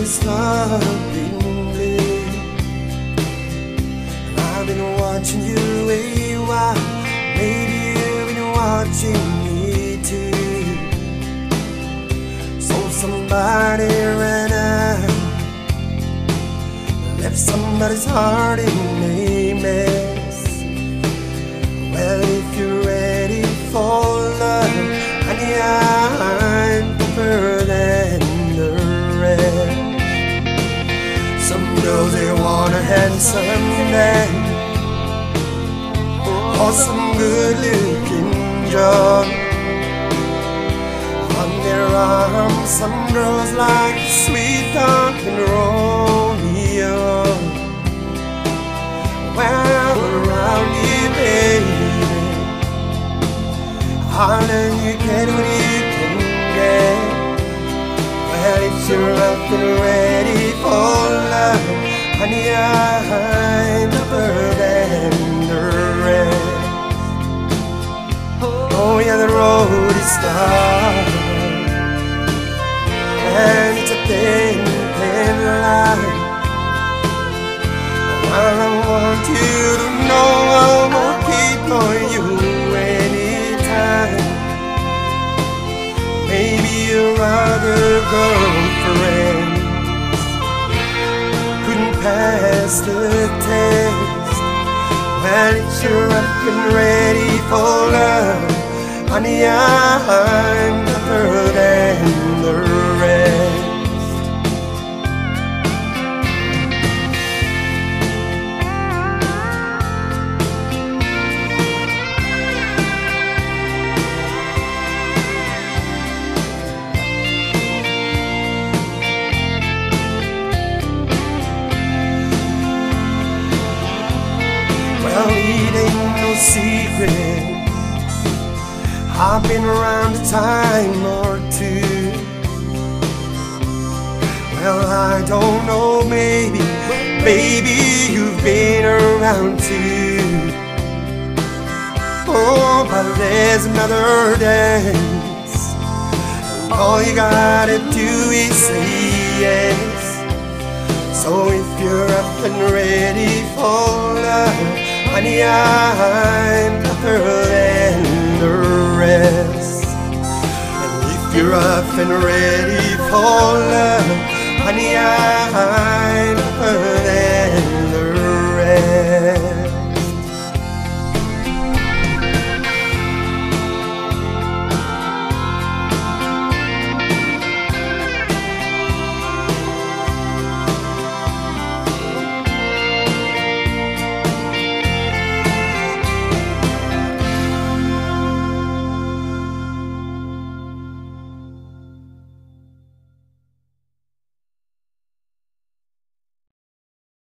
this love been blue. And I've been watching you a while. Maybe you've been watching me too. So somebody ran out, left somebody's heart in a mess. Well, if you're ready for love, honey, I'm tougher than the rest. Some girls, they want a handsome man or some good-looking job. On their arms, some girls like sweet talking Romeo. Well, around you, baby, darling, you get what you can get. Well, if you're up and ready for love, honey, I'm tougher than the rest. Oh yeah, the road is dark, and it's a thin, thin line. Well, I want you to know I won't keep for you anytime. Maybe your other girlfriends couldn't pass the test. Well, if you're up and ready for love, honey, I'm tougher than the rest. Well, it ain't no secret, I've been around a time or two. Well, I don't know, maybe you've been around too. Oh, but there's another dance, and all you gotta do is say yes. So if you're up and ready for love, honey, I'm tougher than the rest. And if you're up and ready for love, honey, I'm